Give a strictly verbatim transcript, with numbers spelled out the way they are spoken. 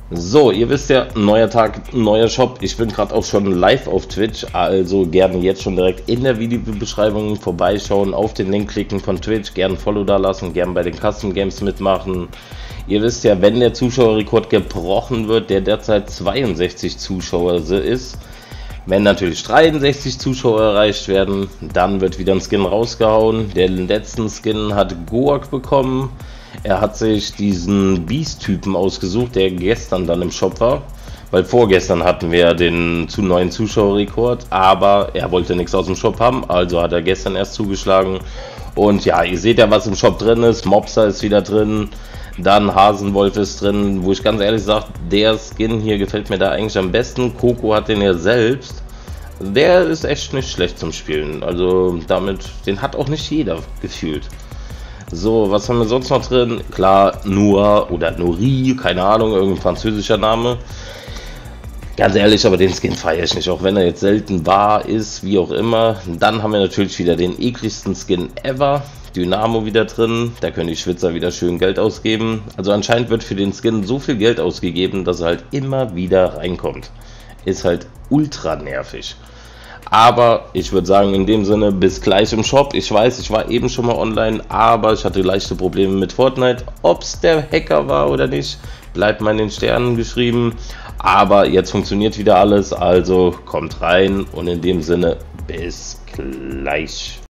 So, ihr wisst ja, neuer Tag, neuer Shop. Ich bin gerade auch schon live auf Twitch, also gerne jetzt schon direkt in der Videobeschreibung vorbeischauen, auf den Link klicken von Twitch, gerne ein Follow da lassen, gerne bei den Custom Games mitmachen. Ihr wisst ja, wenn der Zuschauerrekord gebrochen wird, der derzeit zweiundsechzig Zuschauer ist, wenn natürlich dreiundsechzig Zuschauer erreicht werden, dann wird wieder ein Skin rausgehauen. Der letzten Skin hat Goak bekommen. Er hat sich diesen Beast-Typen ausgesucht, der gestern dann im Shop war. Weil vorgestern hatten wir den zu neuen Zuschauerrekord, aber er wollte nichts aus dem Shop haben, also hat er gestern erst zugeschlagen. Und ja, ihr seht ja, was im Shop drin ist. Mobster ist wieder drin. Dann Hasenwolf ist drin, wo ich ganz ehrlich sage, der Skin hier gefällt mir da eigentlich am besten. Coco hat den ja selbst. Der ist echt nicht schlecht zum Spielen. Also damit, den hat auch nicht jeder gefühlt. So, was haben wir sonst noch drin? Klar, Noir oder Nori, keine Ahnung, irgendein französischer Name. Ganz ehrlich, aber den Skin feiere ich nicht, auch wenn er jetzt selten war, ist, wie auch immer. Dann haben wir natürlich wieder den ekligsten Skin ever. Dynamo wieder drin, da können die Schwitzer wieder schön Geld ausgeben. Also anscheinend wird für den Skin so viel Geld ausgegeben, dass er halt immer wieder reinkommt. Ist halt ultra nervig. Aber ich würde sagen, in dem Sinne, bis gleich im Shop. Ich weiß, ich war eben schon mal online, aber ich hatte leichte Probleme mit Fortnite. Ob es der Hacker war oder nicht, bleibt mal in den Sternen geschrieben. Aber jetzt funktioniert wieder alles, also kommt rein und in dem Sinne, bis gleich.